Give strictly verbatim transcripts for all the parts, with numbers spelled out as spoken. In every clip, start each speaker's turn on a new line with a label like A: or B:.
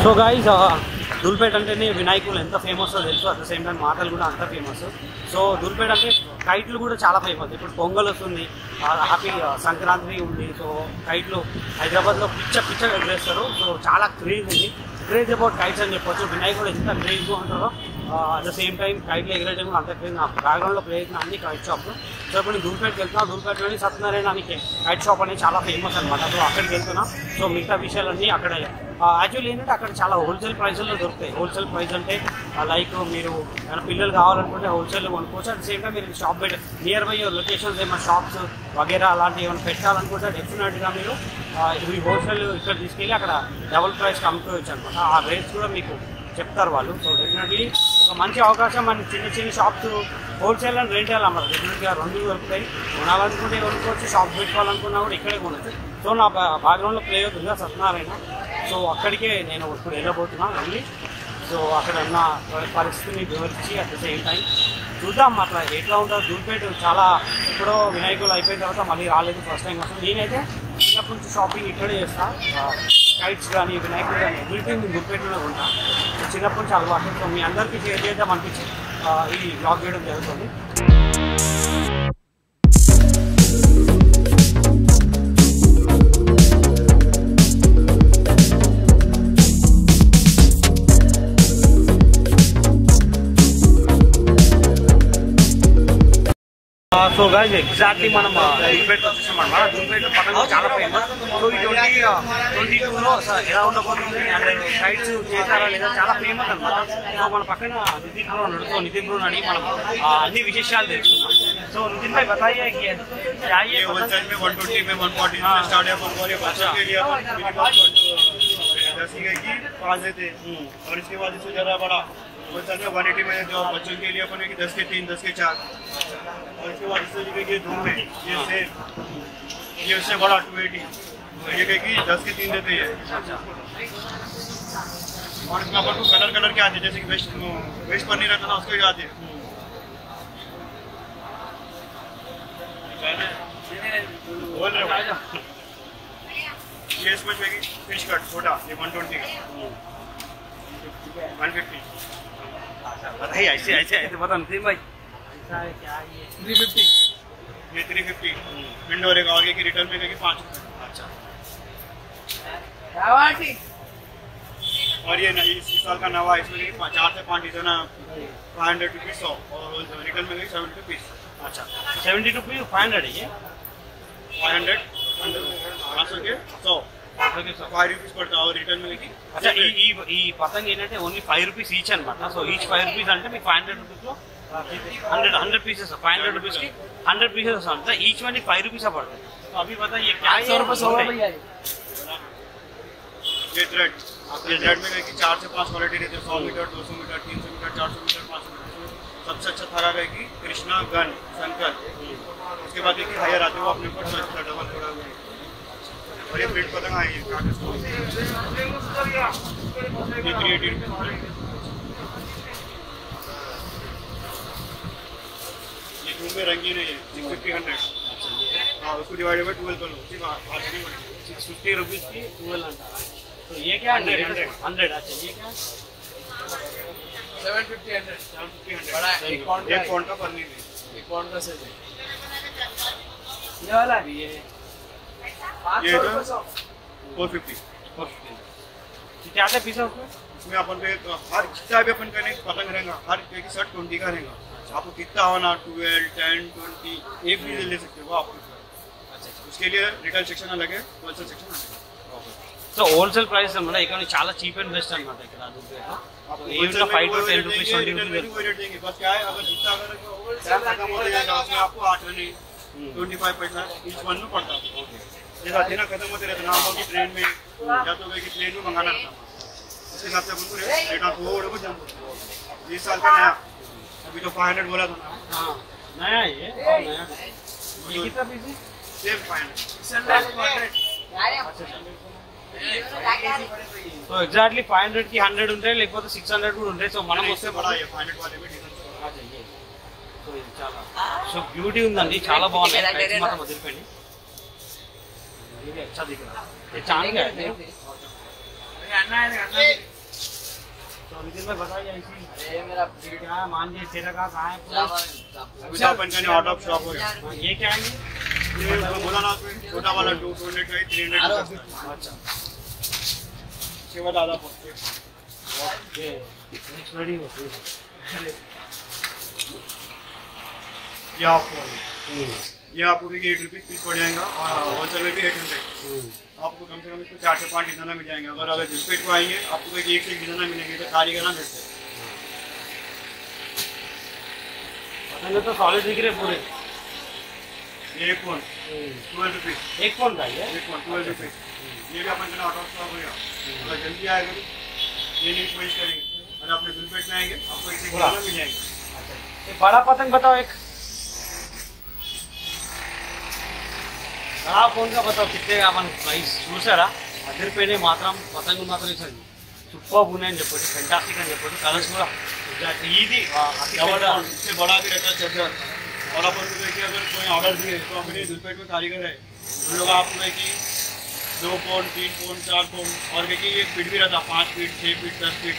A: So guys Dhoolpet అంటేనే వినాయకులు ఎంత ఫేమస్ తెలుసు, అట్ ద సేమ్ టైం మాటలు కూడా అంత ఫేమస్. సో ధూల్పేట అంటే కైట్లు కూడా చాలా ఫేమస్. ఇప్పుడు పొంగల్ వస్తుంది, హ్యాపీ సంక్రాంతి ఉంది. సో కైట్లు హైదరాబాద్లో పిచ్చ పిచ్చ ఎగరేస్తారు. సో చాలా క్రేజ్ ఉంది, క్రేజ్ అబౌట్ కైట్స్ అని చెప్పొచ్చు. వినాయకుడు ఎంత క్రేజ్గా ఉంటారో అట్ ద సేమ్ టైం కైట్లు ఎగరేయడం కూడా అంత క్రేజ్. బ్యాక్గ్రౌండ్లో ప్లే చేసిన అన్ని కైట్ షాప్లు. సో ఇప్పుడు నేను ధూల్పేటకి వెళ్తున్నా, ధూల్పేటలోని సత్యనారాయణ అని కైట్ షాప్ అనేది చాలా ఫేమస్ అనమాట. సో అక్కడికి వెళ్తున్నా. సో మిగతా విషయాలన్నీ అక్కడ యాక్చువల్లీ ఏంటంటే అక్కడ చాలా హోల్సేల్ ప్రైస్లో దొరుకుతాయి. హోల్సేల్ ప్రైస్ అంటే లైక్ మీరు ఏమైనా పిల్లలు కావాలనుకుంటే హోల్సేల్ కొనుక్కోవచ్చు. అట్ సేమ్ టైం మీరు షాప్ పెట్టి నియర్ బై లొకేషన్స్ ఏమైనా షాప్స్ వగేరా అలాంటివి ఏమైనా పెట్టాలనుకుంటే డెఫినెట్గా మీరు ఈ హోల్సేల్ ఇక్కడ తీసుకెళ్ళి అక్కడ డబుల్ ప్రైస్కి అమ్ముకోవచ్చు అనమాట. ఆ రేట్స్ కూడా మీకు చెప్తారు వాళ్ళు. సో డెఫినెట్లీ ఒక మంచి అవకాశం. మన చిన్న చిన్న షాప్స్ హోల్సేల్ అండ్ రెంటల్ అన్నమాట. డెఫినెట్గా రెండు దొరుకుతాయి. కొనాలనుకుంటే కొనుక్కోవచ్చు, షాప్ పెట్టుకోవాలనుకున్నా కూడా ఇక్కడే కొనవచ్చు. సో నా బ్యాక్గ్రౌండ్లో ప్లే అవుతుందిగా సత్యనారాయణ. సో అక్కడికే నేను ఇప్పుడు వెళ్ళబోతున్నాను వెళ్ళి. సో అక్కడ ఉన్న పరిస్థితిని వివరించి అట్ ద సేమ్ టైం చూద్దాం అట్లా ఎట్లా ఉంటుందో. ధూల్పేట చాలా ఎప్పుడో వినాయకులు అయిపోయిన తర్వాత మళ్ళీ రాలేదు, ఫస్ట్ టైం వస్తుంది. నేనైతే చిన్నప్పటి నుంచి షాపింగ్ ఇక్కడే చేస్తాను. కైట్స్ కానీ వినాయకులు కానీ ఎవ్రీథింగ్ నేను ధూల్పేటలోనే ఉంటాను. చిన్నప్పటి నుంచి అలవాటు. సో మీ అందరికీ షేర్ చేద్దాం అనిపించి ఈ బ్లాగ్ చేయడం జరుగుతుంది. సో గైస్ ఎగ్జాక్ట్లీ మనం ధూల్పేట వచ్చేసాం అనమాట. ధూల్పేట పక్కన చాలా ఫేమస్. సో ఈ ట్వంటీ ట్వంటీ టూలో ఎలా ఉండబోతుంది అంటే కైట్స్ చేశారా లేదా చాలా ఫేమస్ అనమాట. సో మన పక్కన నితిన్ బ్రో ఉన్నాడు. సో నితిన్ బ్రో అడిగి మనం అన్ని విశేషాలు తెలుసుకున్నాం. సో నితిన్ భాయ్ बताइए कि क्या ये
B: होलसेल में वन ट्वेंटी में वन फोर्टी में स्टार्ट है पंगोली बच्चों के लिए दस की पाँच देते और इसके बाद इससे ज़्यादा बड़ा होलसेल में वन एटी में जो बच्चों के लिए अपन दस के तीन दस के चार और इसके बाद इससे देखिए धूम में ये से ये उससे बड़ा टू एटी ये कहेगी दस के तीन देते हैं. और इसमें अपन को कलर कलर के आते हैं जैसे कि वेस्ट वेस्ट पर नहीं रहता ना उसको भी आते हैं. बोल रहे हो ये इसमें फिश कट छोटा ये वन ट्वेंटी वन फिफ्टी
A: बताइए ऐसे ऐसे ऐसे बता नितिन भाई
B: थ्री फिफ्टी ये थ्री फिफ्टी विंडो रहेगा आगे की रिटर्न में पाँच. अच्छा और ये इस साल का नवा इसमें चार से पाँच डिजाइन फाइव हंड्रेड रुपीज सौ और रिटर्न में गई सेवेंटी रुपीज.
A: अच्छा सेवेंटी रुपीज फाइव हंड्रेड है ये
B: फाइव हंड्रेड पाँच सौ के सौ फाइव रुपीज पड़ता और रिटर्न में गई.
A: अच्छा ఈ పతంగ్ ఏంటంటే ఓన్లీ ఫైవ్ రూపీస్ ఈచ్ అనమాట. సో ఈచ్ ఫైవ్ రూపీస్ అంటే మీకు ఫైవ్ హండ్రెడ్ రూపీస్లో hundred hundred pieces five hundred rupees की हंड्रेड पीसेस होता है. ईच वन फाइव रुपीज का पड़ता है. तो अभी बताइए क्या सौ रुपये सौ रुपये
B: ये थ्रेड ये थ्रेड में कि चार से पाँच क्वालिटी रहती है. सौ मीटर दो सौ मीटर तीन सौ मीटर चार सौ मीटर पाँच सौ मीटर. सबसे अच्छा थारा रहेगी कृष्णा गन शंकर. उसके बाद देखिए हायर आते वो अपने ऊपर डबल थोड़ा और ये प्रिंट पतंग आई है ये थ्री एटी रुपीज. धूम में रंगीन है ये सिक्स फिफ्टी हंड्रेड. हाँ उसको डिवाइड बाई ट्वेल्व कर लो
A: सिक्स फिफ्टी रुपीज़ की ट्वेल्व हंड्रेड. तो ये क्या हंड्रेड हंड्रेड हंड्रेड. अच्छा ये क्या
B: seven fifty hundred seven fifty hundred एक पॉइंट का पन्नी में एक पॉइंट का साइज है
A: ये वाला भी ये
B: ये तो फोर फिफ्टी
A: फोर फिफ्टी. क्या क्या पीस है उसमें
B: इसमें अपन पे हर जितना भी अपन करने पतंग रहेगा हर एक शर्ट ट्वेंटी का रहेगा. आपको कितना होना ट्वेल्व टेन ट्वेंटी एक भी ले सकते हो आप. अच्छा उसके लिए रिटेल सेक्शन अलग है होलसेल सेक्शन अलग है.
A: సో హోల్సేల్ ప్రైస్ అనమాట. ఇక్కడ చాలా చీప్ అండ్ బెస్ట్ అనమాట. ఇక్కడ ధూల్పేటలో ఏమిటో five to ten rupees twenty rupees.
B: बस क्या है अगर जितना अगर खत्म हो जाएगा उसमें आपको आठ नहीं ट्वेंटी फाइव पैसा इस वन में पड़ता है. जैसा दिन खत्म होते रहते ना हम लोग ट्रेन में या तो कि ट्रेन में मंगाना रहता उसके हिसाब से आपको रेट थोड़ा कुछ बीस साल का नया अभी तो फाइव हंड्रेड बोला था ना.
A: हाँ नया ये और नया ये कितना पीस है
B: same five hundred.
A: So exactly five hundred కి హండ్రెడ్ ఉంటాయి లేకపోతే సిక్స్ హండ్రెడ్ కూడా ఉంటాయి. సో మనం వస్తే
B: बड़ा है फाइव हंड्रेड वाले में डिजाइन.
A: సో ఇది చాలా సో బ్యూటీ ఉందండి. చాలా బాగుంది. మాత్రం వదిలిపోయింది. ये अच्छा दिख रहा है. ये चांद का है. में बताइए ऐसी ये मेरा क्या है मान लीजिए तेरा का कहाँ है पूरा
B: अभी तो अपन का आउट ऑफ स्टॉक हो गया।
A: ये क्या है
B: ये बोला ना आपने छोटा वाला टू हंड्रेड का थ्री हंड्रेड का।
A: अच्छा
B: सेवा दादा
A: ओके नेक्स्ट रेडी हो
B: ये आपको ये आपको भी एट रुपीज पीस पड़ जाएगा और होलसेल में भी एट हंड्रेड। आपको कम से कम इसको चार से पाँच डिजाइना मिल जाएंगे। अगर अगर दुलपेट को आएंगे आपको एक से एक डिजाइना मिलेंगे तो कारीगर ना मिलते
A: पतंग तो सॉलिड दिख रहे पूरे।
B: ये एक फोन ट्वेल्व रुपीज
A: एक फोन का ये
B: एक फोन ट्वेल्व रुपीज। ये भी अपन का आउट ऑफ स्टॉक हो गया। अगर जल्दी आएगा तो ये नहीं कोशिश करेंगे। अगर अपने दुलपेट में आएंगे आपको एक से एक डिजाइना मिल जाएंगे।
A: एक बड़ा पतंग बताओ एक बड़ा फोन का बताओ कितने का अपन प्राइस చూసారా అదిరిపోయినే మాత్రం పతంగు మాత్రం ఇచ్చారు సూపర్ ఉన్నాయి అని చెప్పొచ్చు ఫెంటాస్టిక్ అని చెప్పొచ్చు కలర్స్ కూడా
B: ईदी इससे बड़ा भी रहता है चार्जर। और अपन को देखिए अगर कोई ऑर्डर दिए तो अपने दुलपेट में कारीगर है उन लोग आपको है कि दो फोन तीन फोन चार फोन और देखिए एक फीट भी रहता पाँच फीट छः फीट दस फीट।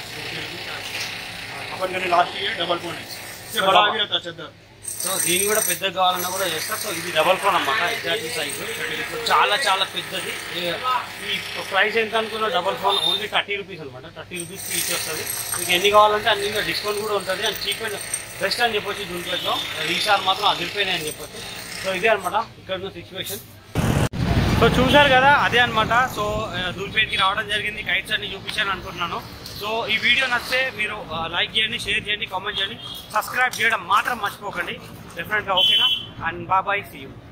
B: अपन कहने लास्ट ये डबल फोन है इससे बड़ा भी रहता चार्जर।
A: సో దీని కూడా పెద్దగా కావాలన్నా కూడా చేస్తారు. సో ఇది డబల్ ఫోన్ అన్నమాట ఎగ్జాక్ట్ సైజ్ చాలా చాలా పెద్దది. ఈ ప్రైస్ ఎంత అనుకున్న double phone only thirty rupees అనమాట. థర్టీ రూపీస్కి ఇచ్చి వస్తుంది. మీకు ఎన్ని కావాలంటే అన్ని డిస్కౌంట్ కూడా ఉంటుంది. అండ్ చీప్ అండ్ బెస్ట్ అని చెప్పొచ్చు. దీంట్లో ఈసారి మాత్రం అదిరిపోయినాయి అని చెప్పొచ్చు. సో ఇదే అనమాట ఇక్కడ ఉన్న సిచ్యువేషన్. సో చూశారు కదా అదే అనమాట. సో దూల్పేట్కి రావడం జరిగింది. కైట్స్ అన్ని చూపించాను అనుకుంటున్నాను. సో ఈ వీడియో నచ్చితే మీరు లైక్ చేయండి, షేర్ చేయండి, కామెంట్ చేయండి, సబ్స్క్రైబ్ చేయడం మాత్రం మర్చిపోకండి డెఫినెట్గా. ఓకేనా? And bye bye, see you.